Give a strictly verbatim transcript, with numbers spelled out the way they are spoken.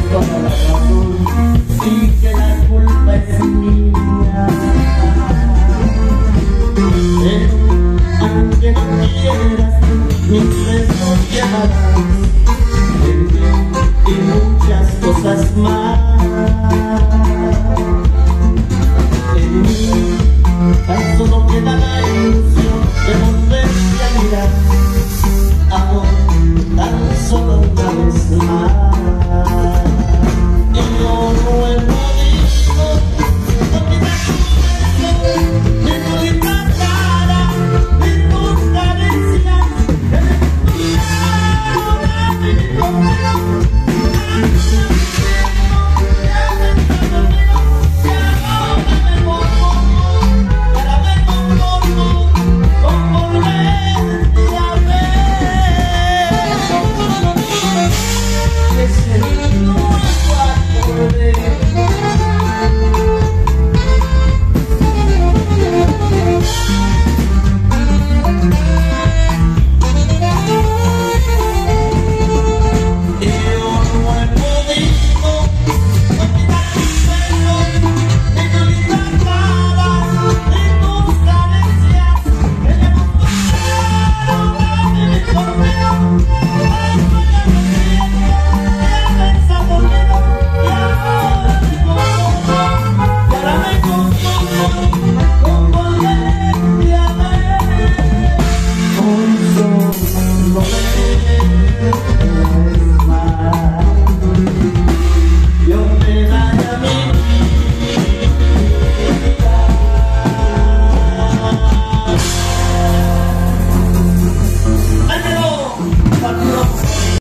toda la razón, sí que la culpa es mía. Pero aunque no quieras, mis besos llevarás el bien y muchas cosas más. En mí tan solo queda la ilusión